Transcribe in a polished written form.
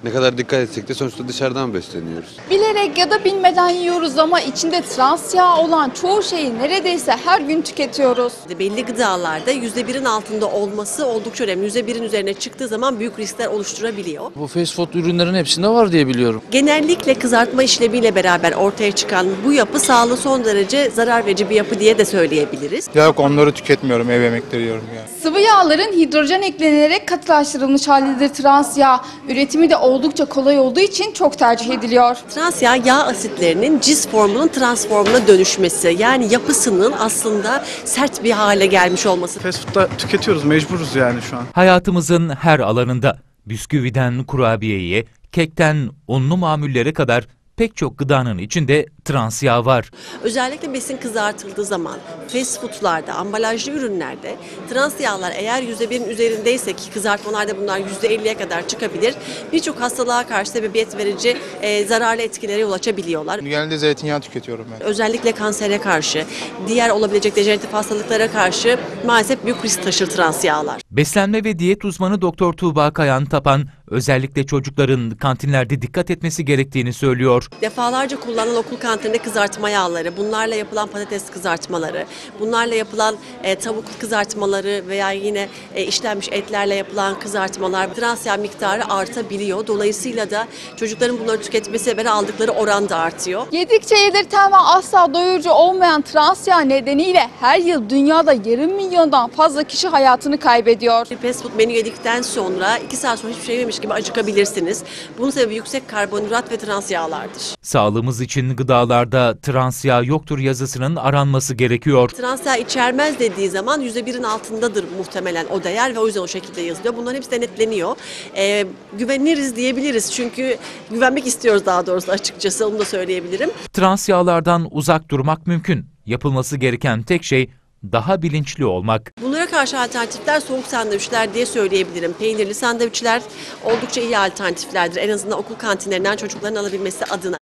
Ne kadar dikkat etsek de sonuçta dışarıdan besleniyoruz. Bilerek ya da bilmeden yiyoruz ama içinde trans yağ olan çoğu şeyi neredeyse her gün tüketiyoruz. Belli gıdalarda %1'in altında olması oldukça önemli. %1'in üzerine çıktığı zaman büyük riskler oluşturabiliyor. Bu fast food ürünlerin hepsinde var diye biliyorum. Genellikle kızartma işlemiyle beraber ortaya çıkan bu yapı sağlığı son derece zarar verici bir yapı diye de söyleyebiliriz. Yok, onları tüketmiyorum, ev yemekleri yiyorum yani. Sıvı yağların hidrojen eklenerek katılaştırılmış halidir trans yağ. Üretimi de oldukça kolay olduğu için çok tercih ediliyor. Trans yağ asitlerinin cis formunun trans formuna dönüşmesi, yani yapısının aslında sert bir hale gelmiş olması. Fast food'da tüketiyoruz, mecburuz yani şu an. Hayatımızın her alanında bisküviden kurabiyeye, kekten unlu mamullere kadar pek çok gıdanın içinde trans yağ var. Özellikle besin kızartıldığı zaman fast food'larda, ambalajlı ürünlerde trans yağlar eğer %1'in üzerindeyse ki kızartmalarda bunlar %50'ye kadar çıkabilir, birçok hastalığa karşı sebebiyet verici zararlı etkilere yol açabiliyorlar. Genelde zeytinyağı tüketiyorum ben. Özellikle kansere karşı, diğer olabilecek dejeneratif hastalıklara karşı maalesef büyük risk taşır trans yağlar. Beslenme ve diyet uzmanı Doktor Tuğba Kayan Tapan özellikle çocukların kantinlerde dikkat etmesi gerektiğini söylüyor. Defalarca kullanılan okul kantininde kızartma yağları, bunlarla yapılan patates kızartmaları, bunlarla yapılan tavuk kızartmaları veya yine işlenmiş etlerle yapılan kızartmalar trans yağ miktarı artabiliyor. Dolayısıyla da çocukların bunları tüketmesi ve aldıkları oran da artıyor. Yedikçe yedirten ve asla doyurucu olmayan trans yağ nedeniyle her yıl dünyada yarım milyondan fazla kişi hayatını kaybediyor. Fast food menü yedikten sonra 2 saat sonra hiçbir şey yememiş gibi acıkabilirsiniz. Bunun sebebi yüksek karbonhidrat ve trans yağlardır. Sağlığımız için gıdalarda trans yağ yoktur yazısının aranması gerekiyor. Trans yağ içermez dediği zaman %1'in altındadır muhtemelen o değer ve o yüzden o şekilde yazılıyor. Bunların hepsi denetleniyor. Güveniriz diyebiliriz çünkü güvenmek istiyoruz daha doğrusu açıkçası onu da söyleyebilirim. Trans yağlardan uzak durmak mümkün. Yapılması gereken tek şey daha bilinçli olmak. Bunlara karşı alternatifler soğuk sandviçler diye söyleyebilirim. Peynirli sandviçler oldukça iyi alternatiflerdir. En azından okul kantinlerinden çocukların alabilmesi adına.